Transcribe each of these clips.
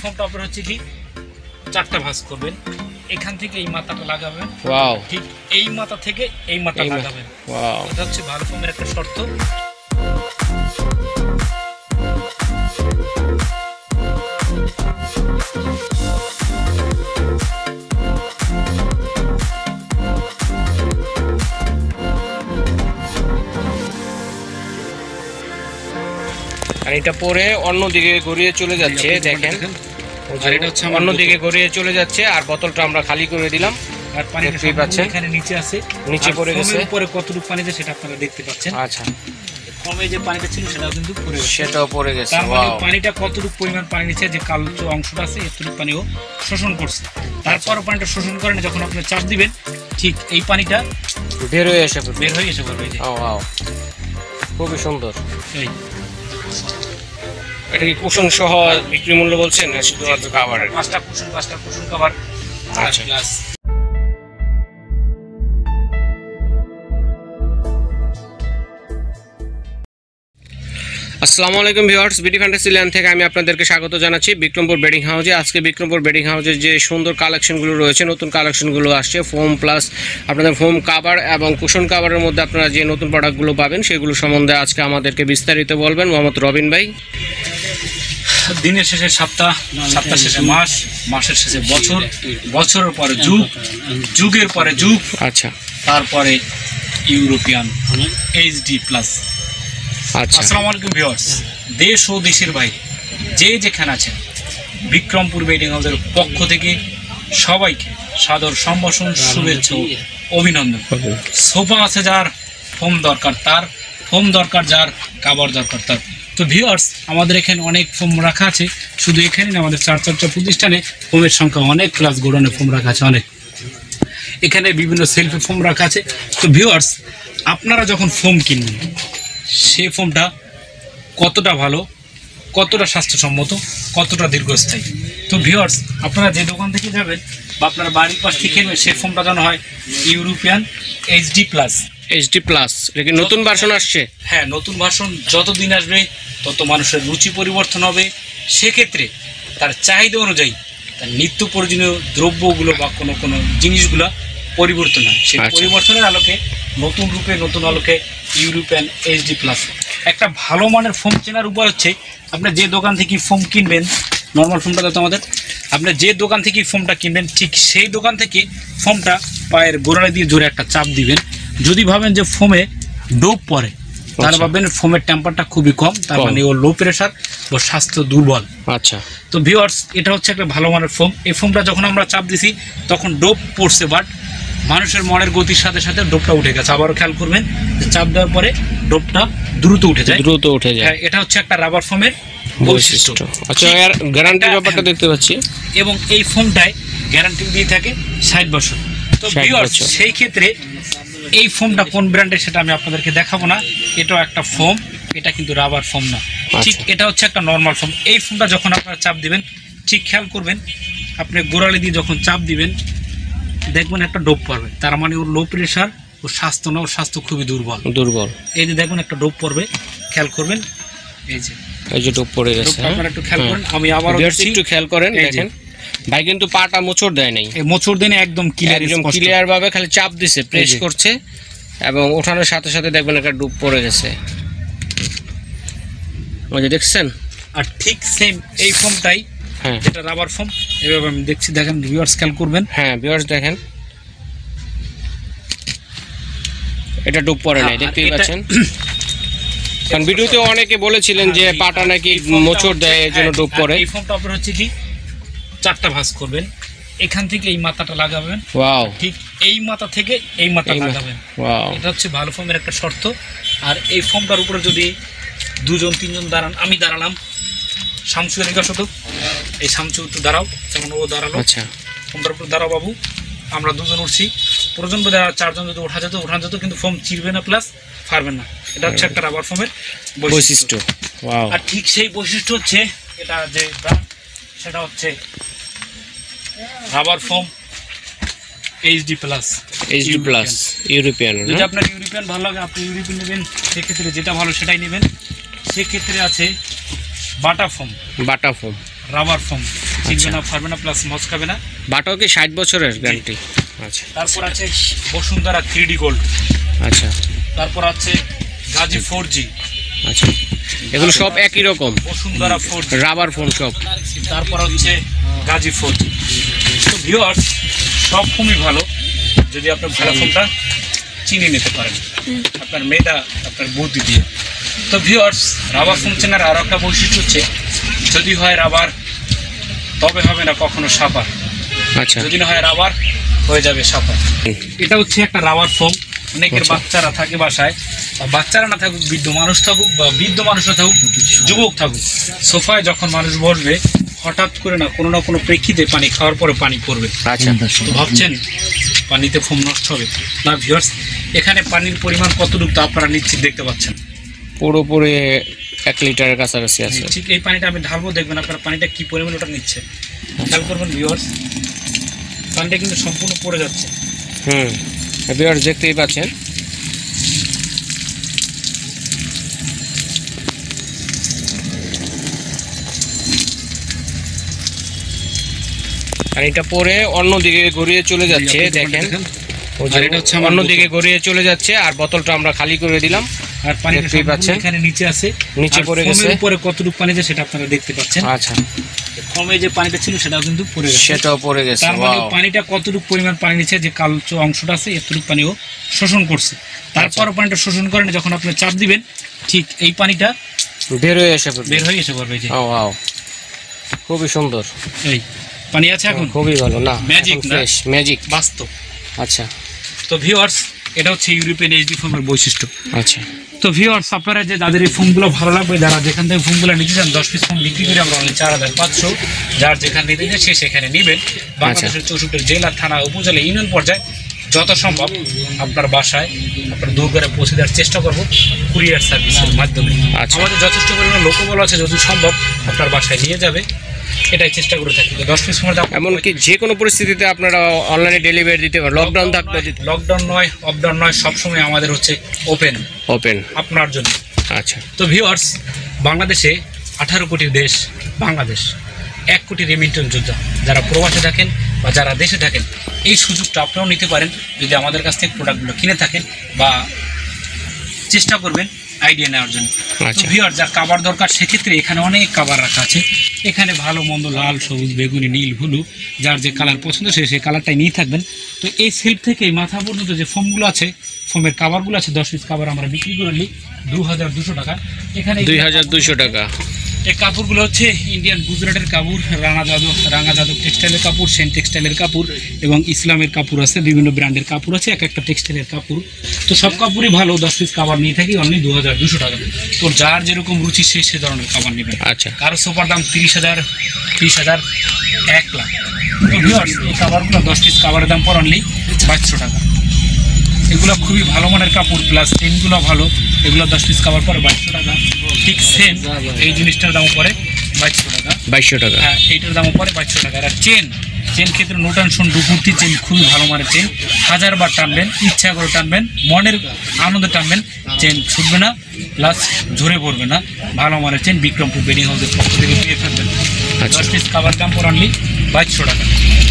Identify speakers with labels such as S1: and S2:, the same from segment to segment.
S1: ফোমটা আপনার হচ্ছে কি 4টা ভাঁজ করবেন, এখান থেকে এই মাথাটা লাগাবেন,
S2: ওয়াও,
S1: ঠিক এই মাথা থেকে এই মাথা লাগাবেন।
S2: ওয়াও,
S1: এটা হচ্ছে ভালো ফোমের একটা শর্ত।
S2: আর এটা পরে অন্যদিকে ঘুরিয়ে চলে যাচ্ছে, দেখেন
S1: আর এটা হচ্ছে
S2: অন্যদিকে ঘুরিয়ে চলে যাচ্ছে। আর বোতলটা আমরা খালি করে দিলাম,
S1: আর পানি
S2: দেখতেই পাচ্ছেন
S1: এখানে নিচে আছে,
S2: নিচে পড়ে গেছে।
S1: উপরে কতটুকু পানি আছে সেটা আপনারা দেখতে পাচ্ছেন।
S2: আচ্ছা,
S1: কমে যে পানিটা ছিল সেটাও কিন্তু পড়ে গেছে,
S2: সেটাও পড়ে গেছে।
S1: তার মানে
S2: ওয়াও,
S1: পানিটা কতটুকু পরিমাণ পানি নিচে যে কালো অংশটা আছে এতটুকু পানিও শোষণ করছে। তারপরও পানিটা শোষণ করে না, যখন আপনি চাপ দিবেন ঠিক এই পানিটা
S2: বের হয়ে এসে
S1: পড়বে।
S2: ওয়াও, খুবই সুন্দর।
S1: এই
S2: এটা কি কুশন সহ বিক্রি মূল্য বলছেন না শুধুমাত্র খাবারের?
S1: 5টা কুশন কভার।
S2: আচ্ছা,
S1: প্লাস
S2: আসসালামু আলাইকুম ভিউয়ার্স, বিডি ফ্যান্টাসি ল্যান্ড থেকে আমি আপনাদেরকে স্বাগত জানাচ্ছি বিক্রমপুর বেডিং হাউসে। আজকে বিক্রমপুর বেডিং হাউসের যে সুন্দর কালেকশনগুলো রয়েছে, নতুন কালেকশনগুলো আসছে, ফোম প্লাস আপনাদের ফোম কাভার এবং কুশন কাভারের মধ্যে আপনারা যে নতুন প্রোডাক্টগুলো পাবেন সেগুলো সম্বন্ধে আজকে আমাদেরকে বিস্তারিত বলবেন মোহাম্মদ রবিন ভাই।
S1: দিনের শেষে সপ্তাহ, সপ্তাহ শেষে মাস, মাসের শেষে বছর, বছরের পরে যুগ, যুগের পরে যুগ,
S2: আচ্ছা,
S1: তারপরে ইউরোপিয়ান এইচডি প্লাস।
S2: আচ্ছা,
S1: আসসালামু আলাইকুম ভিউয়ার্স, দেশ ও দেশের বাইরে যে যেখানে আছেন, বিক্রমপুর বেডিং হাউসের পক্ষ থেকে সবাইকে সাদর সম্ভাষণ, শুভেচ্ছা ও অভিনন্দন। সোফা আছে যার, ফোম দরকার তার, ফোম দরকার যার, কাভার দরকার তার। তো ভিউয়ার্স, আমাদের এখানে অনেক ফোম রাখা আছে, শুধু এখানে না, আমাদের 4 প্রতিষ্ঠানে ফোমের সংখ্যা অনেক, প্লাস গোডাউনে ফোম রাখা আছে অনেক, এখানে বিভিন্ন সেলফে ফোম রাখা আছে। তো ভিউয়ার্স, আপনারা যখন ফোম কিনবেন সেই ফোমটা কতটা ভালো, কতটা স্বাস্থ্যসম্মত, কতটা দীর্ঘস্থায়ী। তো ভিউয়ার্স, আপনারা যে দোকান থেকে যাবেন বা আপনারা বাড়ির পাশ থেকে কিনবেন সেই ফোমটা যেন হয় European HD plus.
S2: HD plus এটা নতুন ভার্সন আসছে?
S1: হ্যাঁ, নতুন ভার্সন যত দিন আসবে তত মানুষের রুচি পরিবর্তন হবে, সেক্ষেত্রে তার চাহিদা অনুযায়ী তার নিত্য প্রয়োজনীয় দ্রব্যগুলো বা কোনো জিনিসগুলো পরিবর্তন হয়। সেই পরিবর্তনের আলোকে নতুন রূপে, নতুন আলোকে ইউরোপিয়ান এইচডি প্লাস। একটা ভালো মানের ফোম চেনার উপায় হচ্ছে, আপনি যে দোকান থেকে ফোম কিনবেন, নর্মাল ফোমটা তো আমাদের, আপনি যে দোকান থেকে ফোমটা কিনবেন ঠিক সেই দোকান থেকে ফোমটা পায়ের গোড়ালি দিয়ে জোরে একটা চাপ দিবেন। যদি ভাবেন যে ফোমে ডোপ পড়ে, তাহলে ভাববেন ফোমের টেম্পারটা খুবই কম, তার মানে ও লো প্রেশার, ও স্বাস্থ্য দুর্বল।
S2: আচ্ছা,
S1: তো ভিউয়ার্স, এটা হচ্ছে একটা ভালো মানের ফোম। এই ফোমটা যখন আমরা চাপ দিছি তখন ডোপ পড়ছে, বাট মানুষের মনের গতির সাথে সাথে ডোপটা উঠে গেছে। আবারও খেয়াল করবেন যে চাপ দেওয়ার পরে ডোপটা দ্রুত উঠে যায়। হ্যাঁ, এটা হচ্ছে একটা রাবার ফোমের বৈশিষ্ট্য।
S2: আচ্ছা, এর গ্যারান্টির ব্যাপারটা দেখতে পাচ্ছি,
S1: এবং এই ফোমটায় গ্যারান্টি দিয়ে থাকে 60 বছর। তো ভিউয়ার্স, সেই ক্ষেত্রে এই ফোমটা কোন ব্র্যান্ডের সেটা আমি আপনাদেরকে দেখাবো না, এটাও একটা ফোম, এটা কিন্তু রাবার ফোম না, ঠিক এটা হচ্ছে একটা নর্মাল ফোম। এই ফোমটা যখন আপনারা চাপ দিবেন ঠিক খেয়াল করবেন, আপনি গোড়ালি দিয়ে যখন চাপ দিবেন দেখবেন একটা ডোপ পড়বে, তার মানে ওর লো প্রেশার, ওর স্বাস্থ্য না, ওর স্বাস্থ্য খুবই দুর্বল। এই যে দেখবেন একটা ডোপ পড়বে, খেয়াল করবেন, এই যে ডোপ পড়ে গেছে, আপনারা একটু খেয়াল করেন। আমি আবার
S2: একটু খেয়াল করেন, দেখেন ভাই কিন্তু পাটা মোচড় দেয় নাই,
S1: মোচড় দেয় না, একদম
S2: ক্লিয়ার ভাবে খালি চাপ দিছে, প্রেস করছে, এবং ওঠানোর সাথে সাথে দেখবেন একটা ডুব পড়ে গেছে, ওই যে দেখছেন।
S1: আর ঠিক সেম এই ফোমটাই, হ্যাঁ, যেটা রাবার ফোম, এভাবে আমি দেখছি, দেখেন ভিউয়ার্স খেয়াল করবেন।
S2: হ্যাঁ ভিউয়ার্স, দেখেন এটা ডুব পড়ে নাই, দেখতেই পাচ্ছেন। কারণ ভিডিওতে অনেকে বলেছিলেন যে পাটা নাকি মোচড় দেয়, এর জন্য ডুব পড়ে।
S1: এই ফোমটা আপনার হচ্ছে কি 4টা ভাঁজ করবেন, এখান থেকে এই মাথাটা লাগাবেন,
S2: ওয়াও,
S1: ঠিক এই মাথা থেকে এই মাথা লাগাবেন,
S2: ওয়াও,
S1: এটা হচ্ছে ভালো ফোমের একটা শর্ত। আর এই ফোমটার উপরে যদি 2-3জন দাঁড়ান, আমি দাঁড়ালাম, শামসু নিকাশত, এই শামসু একটু দাঁড়াও, যেমন ও দাঁড়ালো,
S2: আচ্ছা,
S1: ফোমটার উপরে দাঁড়াও বাবু, আমরা 2জন উঠছি, প্রয়োজন বোধ 4জন যদি ওঠা যেত, কিন্তু ফোম চিরবে না, প্লাস ফারবেন না। এটা হচ্ছে একটা রাবার ফোমের বৈশিষ্ট্য। আর ঠিক সেই বৈশিষ্ট্য হচ্ছে এটা যে সেটা হচ্ছে rubber foam HD plus
S2: European.
S1: যদি আপনার ইউরোপিয়ান ভালো লাগে আপনি ইউরোপিয়ান নেবেন, সেক্ষেত্রে যেটা ভালো সেটাই নেবেন। সেক্ষেত্রে আছে বাটা ফোম,
S2: রাবার ফোম,
S1: ছিঁড়বে না, ফাড়বে না, প্লাস মচ খাবে না।
S2: বাটাও কি 60 বছরের গ্যারান্টি? আচ্ছা
S1: তারপর আছে বসুন্ধরা 3D গোল্ড।
S2: আচ্ছা
S1: তারপর আছে গাজী 4G।
S2: আচ্ছা, এগুলো সব একই রকম
S1: বসুন্ধরা 4G,
S2: রাবার ফোম সব।
S1: তারপর হচ্ছে গাজী 4G। তো ভিউয়ার্স, সব ফোমই ভালো যদি আপনার ভালো ফোমটা চিনে নিতে পারেন আপনার মেধা, আপনার বুদ্ধি দিয়ে। তো ভিউয়ার্স, রাবার ফোম চেনার আরও একটা বৈশিষ্ট্য হচ্ছে, যদি হয় রাবার তবে হবে না কখনো সাপার,
S2: আচ্ছা
S1: যদি না হয় রাবার হয়ে যাবে সাপার। এটা হচ্ছে একটা রাবার ফোম। অনেকের বাচ্চারা থাকে বাসায়, বা বাচ্চারা না থাকুক, বৃদ্ধ মানুষ থাকুক, বা বৃদ্ধ মানুষ না থাকুক, যুবক থাকুক, সোফায় যখন মানুষ বসবে হঠাৎ করে না কোনো প্রেক্ষিতে পানি খাওয়ার পরে পানি পড়বে।
S2: আচ্ছা,
S1: তো ভাবছেন পানিতে ফোম নষ্ট হবে না? ভিউয়ার্স, এখানে পানির পরিমাণ কতটুকু তা আপনারা নিশ্চিত দেখতে পাচ্ছেন।
S2: পুরোপুরি 1 লিটারের কাছাকাছি আছে।
S1: ঠিক এই পানিটা আমি ঢালবো, দেখবেন আপনারা পানিটা কি পরিমাণ ওটা নিচ্ছে, খেয়াল করবেন ভিউয়ার্স। পানিটা কিন্তু সম্পূর্ণ পড়ে যাচ্ছে।
S2: ভিউয়ার্স দেখতেই পাচ্ছেন। আর এটা পরে অন্যদিকে গড়িয়ে চলে যাচ্ছে, দেখেন অন্যদিকে গড়িয়ে চলে যাচ্ছে। আর বোতলটা আমরা খালি করে দিলাম,
S1: আর পানি এখানে নিচে আছে,
S2: নিচে পড়ে গেছে।
S1: উপরে কতটুকু পানি আছে সেটা আপনারা দেখতে পাচ্ছেন।
S2: আচ্ছা,
S1: ফোমে যে পানিটা ছিল সেটাও কিন্তু পড়ে গেছে,
S2: সেটাও পড়ে গেছে।
S1: তার মানে পানিটা কতটুকু পরিমাণ পানি নিচ্ছে, যে কালচো অংশটা আছে এতটুকু পানিও শোষণ করছে। তারপরও পানিটা শোষণ করেন, যখন আপনি চাপ দিবেন ঠিক এই পানিটা বের হয়ে এসে পড়বে। যে
S2: ওয়াও, খুবই সুন্দর।
S1: এই পানি আছে এখন,
S2: খুবই ভালো। না,
S1: ম্যাজিক,
S2: ফ্রেশ ম্যাজিক,
S1: বাস্তব।
S2: আচ্ছা,
S1: তো ভিউয়ার্স, এটা হচ্ছে ইউরোপিয়ান এইচডি ফোমের বৈশিষ্ট্য।
S2: আচ্ছা,
S1: তো ভিউয়ার্স, আপনারা যে যাদের এই ফোমগুলো ভালো লাগবে, যারা যেখান থেকে ফোমগুলো নিতে চান, 10 পিস ফোম বিক্রি করে আমরা অনলি 4500। যার যেখানে নিতে চান সে সেখানে নেবেন। বাংলাদেশের 64 জেলা, থানা, উপজেলা, ইউনিয়ন পর্যায়ে যত সম্ভব আপনার বাসায়, আপনার দূরঘরে পৌঁছে দেওয়ার চেষ্টা করব কুরিয়ার সার্ভিসের মাধ্যমে।
S2: আচ্ছা,
S1: আমাদের যথেষ্ট পরিমাণে লোকবল আছে, যদি সম্ভব আপনার বাসায় নিয়ে যাবে, এটাই চেষ্টা করে থাকি। 10 পিস ফোমের দাম,
S2: এমনকি যে কোনো পরিস্থিতিতে আপনারা অনলাইনে ডেলিভারি দিতে পারেন। লকডাউন থাকবে,
S1: লকডাউন নয়, অপডাউন নয়, সবসময় আমাদের হচ্ছে ওপেন আপনার জন্য।
S2: আচ্ছা,
S1: তো ভিউয়ার্স, বাংলাদেশে 18 কোটির দেশ বাংলাদেশ, 1 কোটি রেমিটেন্স যোদ্ধা যারা প্রবাসে থাকেন বা যারা দেশে থাকেন, এই সুযোগটা আপনারাও নিতে পারেন যদি আমাদের কাছ থেকে প্রোডাক্টগুলো কিনে থাকেন, বা চেষ্টা করবেন আইডিয়া নেওয়ার জন্য। তো ভিউয়ার্স, যার কাভার দরকার সেক্ষেত্রে এখানে অনেক কাভার রাখা আছে। এখানে ভালো মন্দ, লাল, সবুজ, বেগুনি, নীল, হলু, যার যে কালার পছন্দ সেই কালারটাই নিয়ে থাকবেন। তো এই সেলফ থেকে মাথা পর্যন্ত যে ফোমগুলো আছে, ফোমের কাভারগুলো আছে, 10 পিস কাভার আমরা বিক্রি করে নিই 2200 টাকা। এখানে
S2: 2200 টাকা।
S1: এই কাপড়গুলো হচ্ছে ইন্ডিয়ান গুজরাটের কাপড়, রাঙা যাদব টেক্সটাইলের কাপড়, সেন টেক্সটাইলের কাপড় এবং ইসলামের কাপড় আছে, বিভিন্ন ব্র্যান্ডের কাপড় আছে, এক একটা টেক্সটাইলের কাপড়। তো সব কাপড়ই ভালো। 10 পিস কাভার নিয়ে থাকি অনলি 2200 টাকা। তো যার যেরকম রুচি সে ধরনের কাভার নেবেন।
S2: আচ্ছা,
S1: কারো সোফার দাম 30,000, 30,000, 1 লাখ। তো ভিউয়ার্স, এই কাভারগুলো 10 পিস কাভারের দাম পর অনলি 2200 টাকা। এগুলো খুবই ভালো মানের কাপড়, প্লাস চেনগুলো ভালো। এগুলো 10 পিস কাভার পরে 2200 টাকা। ঠিক সেম এই জিনিসটার দাম পরে 2200 টাকা। হ্যাঁ, এইটার দাম পরে 2200 টাকা। আর চেন ক্ষেত্রে নো টেনশন, দুপুর্তি চেন খুবই ভালো মানের চেন। 1000 বার টানবেন, ইচ্ছা করে টানবেন, মনের আনন্দে টানবেন, চেন ছুটবে না, প্লাস ঝরে পড়বে না। ভালো মানের চেন বিক্রমপুর বেডিং হাউসের পক্ষ থেকে পেয়ে থাকবেন। 10 পিস কাভার দাম পর অনলি 2200 টাকা।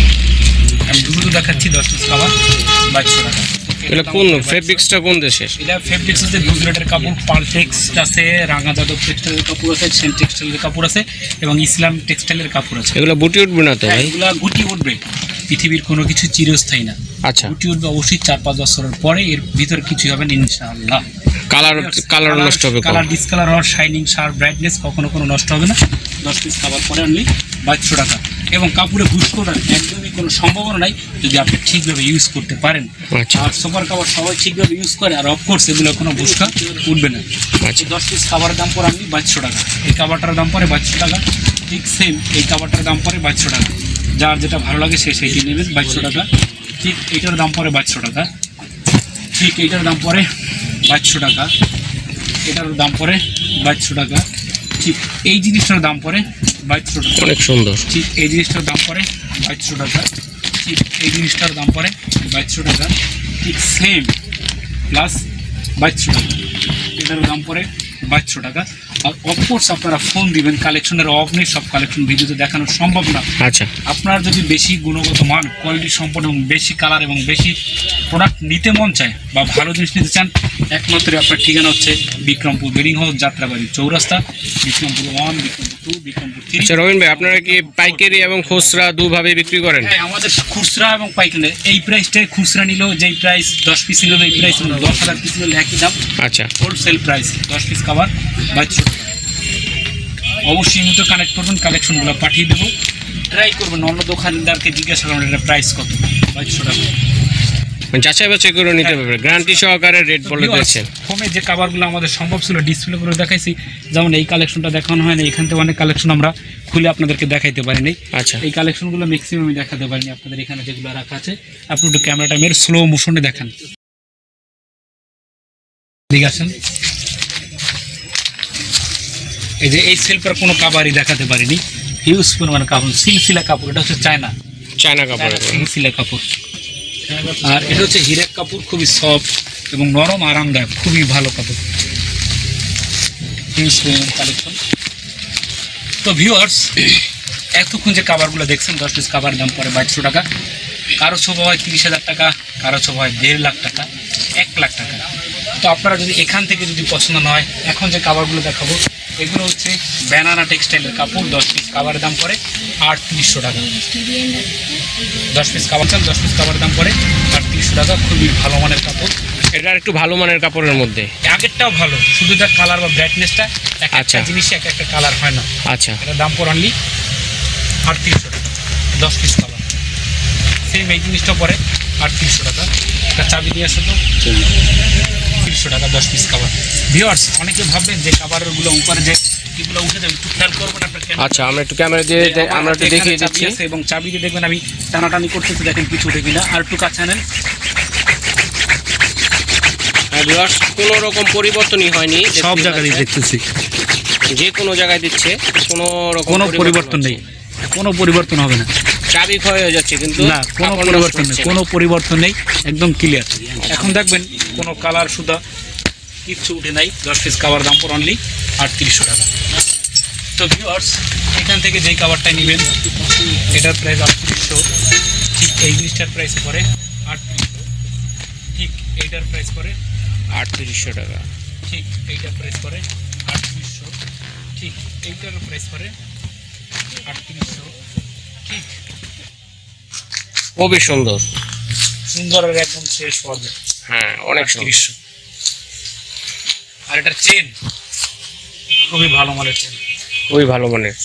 S1: আমি দুটো দেখাচ্ছি, 10 পিস কাভার 2200 টাকা।
S2: এটা কোন ফেব্রিক্সটা, কোন দেশের?
S1: এটা ফেব্রিক্স হচ্ছে গুজরাটের কাপড়, পালটেক্স আছে, রাঙা যাদব টেক্সটাইলের কাপড় আছে, সেন টেক্সটাইলের কাপড় আছে এবং ইসলাম টেক্সটাইলের কাপড় আছে।
S2: এগুলো বুটি উঠবে না তো ভাই?
S1: এগুলো গুটি উঠবে, পৃথিবীর কোনো কিছু চিরস্থায়ী না।
S2: আচ্ছা,
S1: গুটি উঠবে অবশ্যই 4-5 বছরের পরে, এর ভিতরে কিছু হবে না ইনশাআল্লাহ।
S2: কালার নষ্ট হবে,
S1: কালার ডিসকালার হওয়ার, শাইনিং, শার্প, ব্রাইটনেস কখনো নষ্ট হবে না। 10 পিস কাভার পরে অনলি 2200 টাকা। এবং কাপড়ে ঘুষ করার একদমই কোনো সম্ভাবনা নাই যদি আপনি ঠিকভাবে ইউজ করতে পারেন। আর সোফার কাভার সবাই ঠিকভাবে ইউজ করে, আর অফকোর্স এগুলো কোনো ঘুষকা উঠবে না। 10 পিস কাভারের দাম পরে আপনি 2200 টাকা। এই কাভারটার দাম পরে 2200 টাকা। ঠিক সেম এই কাভারটার দাম পরে 2200 টাকা। যার যেটা ভালো লাগে সেইটি নেবেন 2200 টাকা। ঠিক এইটার দাম পরে 2200 টাকা। ঠিক এইটার দাম পরে 2200 টাকা। এটার দাম পরে 2200 টাকা। ঠিক এই জিনিসটার দাম পরে 2200 টাকা।
S2: অনেক সুন্দর।
S1: ঠিক এই জিনিসটার দাম পরে 2200 টাকা। ঠিক এই জিনিসটার দাম পরে 2200 টাকা। ঠিক সেম প্লাস 2200 টাকা। এটার দাম পরে 2200 টাকা। আর অফকোর্স আপনারা ফোন দিবেন, কালেকশনের অভাব নেই, সব কালেকশন ভিডিওতে দেখানো সম্ভব না।
S2: আচ্ছা,
S1: আপনার যদি বেশি গুণগত মান, কোয়ালিটি সম্পন্ন এবং বেশি কালার এবং বেশি প্রোডাক্ট নিতে মন চায় বা ভালো জিনিস নিতে চান, একমাত্র আপনার ঠিকানা হচ্ছে বিক্রমপুর বেডিং হাউস, যাত্রাবাড়ি চৌরাস্তা, বিক্রমপুর 1, বিক্রমপুর 2, বিক্রমপুর 3।
S2: আচ্ছা রবিন ভাই, আপনারা কি পাইকারি এবং খুচরা দুভাবে বিক্রি করেন?
S1: হ্যাঁ, আমাদের খুচরা এবং পাইকারি এই প্রাইসটাই, খুচরা নিলেও যেই প্রাইস 10 পিস নিলেও এই প্রাইস, 10,000 পিস নিলেও একই দাম।
S2: আচ্ছা,
S1: হোলসেল প্রাইস 10 পিস খাবার 2200 টাকা। অবশ্যই মতো কানেক্ট করবেন, কালেকশনগুলো পাঠিয়ে দেবো। ট্রাই করবেন, অন্য দোকানদারকে জিজ্ঞাসা করবেন এটা প্রাইস কত, 2200 টাকা।
S2: যাচাই বাছাই করে নিতে পারবে, গ্যারান্টি সহকারে রেট বলে দিয়েছেন।
S1: ফোমে যে কাভারগুলো আমাদের সম্ভব ছিল ডিসপ্লে করে দেখাইছি, যেমন এই কালেকশনটা দেখানো হয় না, এখান থেকে অনেক কালেকশন আমরা খুলে আপনাদেরকে দেখাইতে পারিনি।
S2: আচ্ছা,
S1: এই কালেকশনগুলো ম্যাক্সিমামই দেখাতে পারিনি আপনাদের। এখানে যেগুলো রাখা আছে, আপনি একটু ক্যামেরাটা মেরে স্লো মোশনে দেখান। ঠিক আছে, এই যে এই সেলফের কোনো কাভারই দেখাতে পারিনি, হিউজ পরিমাণ কাপড়, সিলসিলা কাপড়। এটা হচ্ছে চায়না কাপড়, সিলসিলা কাপড়। আর এটা হচ্ছে হিরেক কাপড়, খুবই সফট এবং নরম, আরামদায়ক, খুবই ভালো কাপড়। হিউজ পরিমাণ কালেকশন। তো ভিউয়ার্স, এতক্ষণ যে কাভারগুলো দেখছেন, 10 পিস কাভার দাম পড়ে 2200 টাকা। কারো ছোপ হয় 30,000 টাকা, কারো ছোপ হয় 1.5 লাখ টাকা, 1 লাখ টাকা। তো আপনারা যদি এখান থেকে যদি পছন্দ না হয়, এখন যে কাভারগুলো দেখাবো এগুলো হচ্ছে ব্যানানা টেক্সটাইলের কাপড়। 10 পিস কাভারের দাম পড়ে 3800 টাকা। 10 পিস কাভার চান, 10 পিস কাভারের দাম পড়ে 3800 টাকা। খুবই ভালো মানের কাপড়,
S2: এটা একটু ভালো মানের কাপড়ের মধ্যে।
S1: আগেরটাও ভালো, শুধু এটা কালার বা ব্রাইটনেসটা, একটা
S2: আচ্ছা,
S1: জিনিসে একটা কালার হয় না।
S2: আচ্ছা,
S1: এটার দাম পড়ে অনলি 3800 টাকা, 10 পিস কাভার। সেম এই জিনিসটা পড়ে 3800 টাকা। একটা চাবি দিয়ে আসো তো, 300 টাকা 10 পিস কাভার। ভিউয়ার্স, অনেকে ভাববেন যে কাভারগুলো উপরে যে এগুলো উঠে যাবে, একটু খেয়াল করবেন আপনার।
S2: আচ্ছা, আমরা একটু ক্যামেরা দিয়ে আমরা একটু দেখিয়ে দিচ্ছি
S1: এবং চাবি দিয়ে দেখবেন আমি টানাটানি করতেছি, দেখেন কিছু উঠে কিনা। আর একটু কাছে নেন।
S2: হ্যাঁ ভিউয়ার্স, কোনো রকম পরিবর্তনই হয়নি,
S1: সব জায়গায় দেখতেছি,
S2: যে কোনো জায়গায় দিচ্ছে, কোনো রকম
S1: কোনো পরিবর্তন নেই, কোনো পরিবর্তন হবে না।
S2: চাবি ক্ষয় হয়ে যাচ্ছে কিন্তু
S1: না, কোনো পরিবর্তন নেই, কোনো পরিবর্তন নেই, একদম ক্লিয়ার। এখন দেখবেন কোনো কালার সুদা কিচ্ছু উঠে নাই। 10 পিস কাভার দাম পড়ে অনলি 3800 টাকা। তো ভিউয়ার্স, এখান থেকে যেই কাভারটাই নেবেন এটার প্রাইস 3800। ঠিক এই জিনিসটার প্রাইস পড়ে 3800। ঠিক এইটার প্রাইস পড়ে
S2: 3800 টাকা।
S1: ঠিক এইটার প্রাইস পড়ে 3800। ঠিক এইটার প্রাইস পড়ে 3800। ঠিক,
S2: খুবই সুন্দর,
S1: সুন্দরের একদম শেষ পর্যায়ে।
S2: হ্যাঁ, অনেক সুন্দর।
S1: 3800। আর এটার চেন খুবই ভালো মানের চেন,
S2: খুবই ভালো মানের।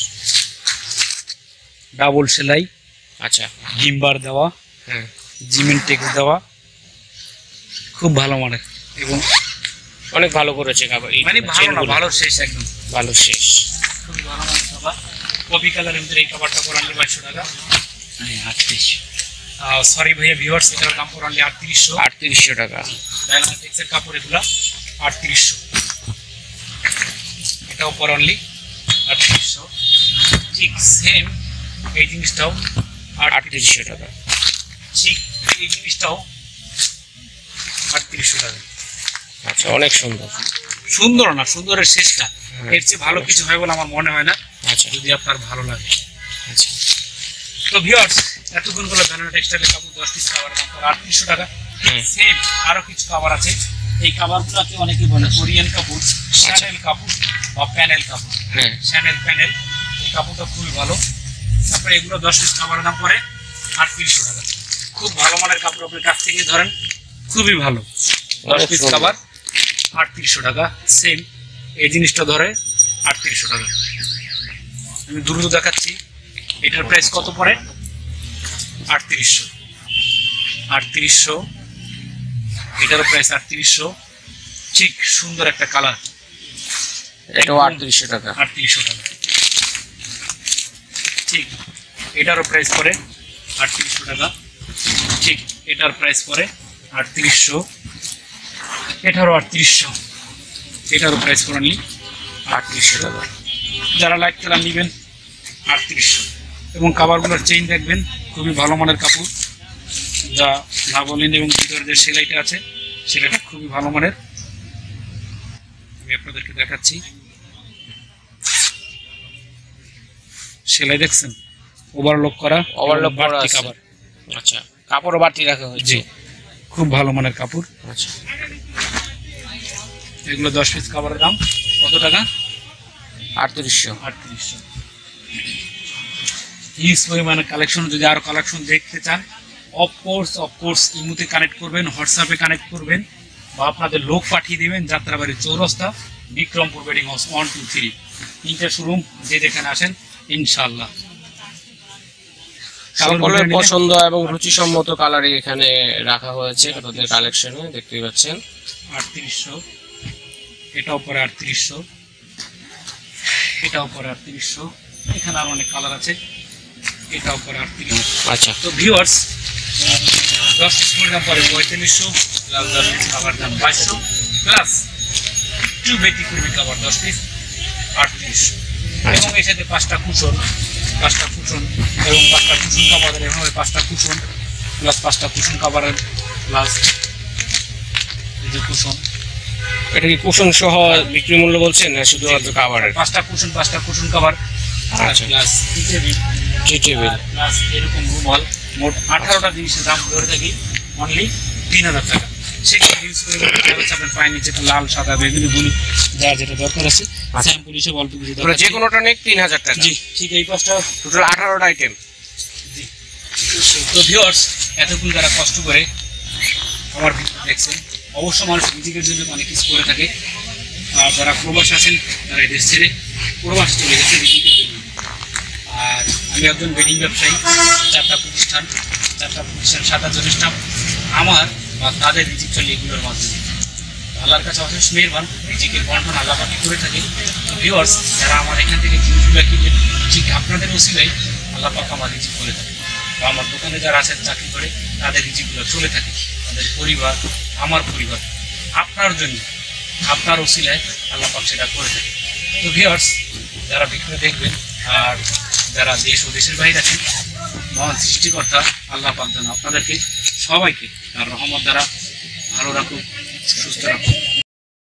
S1: ডাবল সেলাই,
S2: আচ্ছা,
S1: গিম্বার দেওয়া,
S2: হ্যাঁ,
S1: জিমেন্টেক্স দেওয়া, খুব ভালো মানের এবং
S2: অনেক ভালো করেছে কাভার।
S1: মানে ভালো না, ভালো শেষ, একদম
S2: ভালো শেষ।
S1: খুবই ভালো মানের কাভার। কপি কালারের ভিতরে এই কাভারটা পড়ে 2200 টাকা। হ্যাঁ, 3800। সরি ভাইয়া ভিউয়ার্স, এটার দাম পড়ে 3800।
S2: 3800 টাকা।
S1: ডায়নামিক্সের কাপড় এগুলা 3800। এটাও পড়ে অনলি 3800। ঠিক সেম এই জিনিসটাও
S2: 3800 টাকা।
S1: ঠিক এই জিনিসটাও 3800 টাকা।
S2: আচ্ছা, অনেক সুন্দর।
S1: সুন্দর না, সুন্দরের শেষটা, এর চেয়ে ভালো কিছু হয় বলে আমার মনে হয় না।
S2: আচ্ছা,
S1: যদি আপনার ভালো লাগে।
S2: আচ্ছা,
S1: তো ভিউয়ার্স, এতক্ষণ গুলো ব্যানানা টেক্সটাইলের কাপড় 10 পিস কাভার দাম পড়ে 3800 টাকা।
S2: হুম।
S1: সেম আরো কিছু কাভার আছে। এই কাভারগুলোকে অনেকেই বলে কোরিয়ান কাপড়, শ্যানেল কাপড় বা প্যানেল কাপড়।
S2: হ্যাঁ,
S1: শ্যানেল প্যানেল, এই কাপড়টা খুবই ভালো। তারপরে এগুলো 10 পিস কাভার দাম পড়ে 3800 টাকা। খুব ভালো মানের কাপড়, আপনার কাছ থেকে ধরেন, খুবই ভালো। 10 পিস কাভার 3800 টাকা। সেম এই জিনিসটা ধরে 3800 টাকা। আমি দ্রুত দেখাচ্ছি, এটার প্রাইস কত পড়ে 3800। 3800, এটারও প্রাইস 3800। ঠিক সুন্দর একটা কালার,
S2: এটাও 3800 টাকা।
S1: 3800 টাকা। ঠিক এটারও প্রাইস পড়ে 3800 টাকা। ঠিক এটার প্রাইস পড়ে 3800। এটারও 3800। এটারও প্রাইস পড়ে নি 3800 টাকা। যারা লাইট কালার নেবেন 3800। এবং কাভারগুলোর চেইন দেখবেন, খুবই ভালো মানের কাপড়, যা লাভলিন এবং ভিতরে যে সেলাইটা আছে সেলাইটা খুবই ভালো মানের। আমি আপনাদেরকে দেখাচ্ছি। সেলাই দেখছেন, ওভারলক করা,
S2: ওভারলক করা
S1: বাড়তি
S2: আছে।
S1: কাভার।
S2: আচ্ছা, কাপড়ও বাড়তি রাখা হয়েছে।
S1: জি, খুব ভালো মানের কাপড়।
S2: আচ্ছা,
S1: এগুলো 10 পিস কাভারের দাম কত টাকা?
S2: 3800।
S1: 3800। হিউজ পরিমাণের কালেকশন। যদি আরো কালেকশন দেখতে চান অফকোর্স ইমুতে কানেক্ট করবেন, হোয়াটসঅ্যাপে কানেক্ট করবেন, বা আপনাদের লোক পাঠিয়ে দিবেন। যাত্রাবাড়ি চৌরাস্তা, বিক্রমপুর বেডিং হাউস 1, 2, 3 তিনটা শোরুম, যে যেখানে আসেন ইনশাআল্লাহ
S2: সকলের পছন্দ এবং রুচিসম্মত কালারই এখানে রাখা হয়েছে তাদের কালেকশনে, দেখতেই পাচ্ছেন।
S1: 3800, এটাও পরে 3800, এটাও পরে 3800, এখানে আরো অনেক কালার আছে, এটাও পরে 3800।
S2: আচ্ছা,
S1: তো ভিউয়ার্স, 10 পিস করে দাম পরে 4500, প্লাস 10 পিস কাভার দাম 2200, প্লাস একটু বেটি করবি কাভার 10 পিস 3800, এবং এর সাথে 5টা কুশন এবং 5টা কুশন কাভারের, এভাবে 5টা কুশন প্লাস 5টা কুশন কাভারের, প্লাস এই যে কুশন।
S2: এটা কি কুশন সহ বিক্রি মূল্য বলছেন না শুধুমাত্র কাভারের?
S1: 5টা কুশন কাভার,
S2: আচ্ছা,
S1: প্লাস টি টেবিল, প্লাস এরকম রুমাল, মোট 18টা জিনিসের দাম ধরে থাকি অনলি 3000 টাকা। সেখানে ইউজ করে আপনার পায়ের নিচে লাল, সাদা, বেগুনি, ব্লু, যার যেটা দরকার আছে স্যাম্পল হিসেবে অল্প কিছু দরকার।
S2: যে কোনোটা নিয়ে 3000 টাকা।
S1: জি, ঠিক এই পাঁচটা
S2: টোটাল 18টা আইটেম।
S1: জি। তো ভিউয়ার্স, এতক্ষণ যারা কষ্ট করে আমার ভিডিও দেখছেন, অবশ্য মানুষ নিজেদের জন্য অনেক কিছু করে থাকে। আর যারা প্রবাস আছেন, তারা দেশ ছেড়ে প্রবাস চলে গেছে নিজেদের জন্য। আর আমি একজন বেডিং ব্যবসায়ী, 4টা প্রতিষ্ঠান, 7 স্টাফ আমার বা তাদের রিজিক চলে এগুলোর মাধ্যমে। আল্লাহর কাছে অশেষ মেহেরবান, রিজিকের বন্টন আল্লাহ পাকি করে থাকে। তো ভিউয়ার্স, যারা আমার এখান থেকে জিনিসগুলো কিনবেন, ঠিক আপনাদের ওসিলায় আল্লাহ পাক আমার রিজিক করে থাকে, বা আমার দোকানে যারা আছেন চাকরি করে তাদের রিজিকগুলো চলে থাকে, তাদের পরিবার, আমার পরিবার, আপনার জন্য, আপনার ওসিলায় আল্লাহ পাক সেটা করে থাকে। তো ভিউয়ার্স, যারা ভিডিও দেখবেন আর যারা দেশ ও দেশের বাইরে আছেন, মহান সৃষ্টিকর্তা আল্লাহ পাক যেন আপনাদেরকে সবাইকে তার রহমত দ্বারা ভালো রাখুক, সুস্থ রাখুক।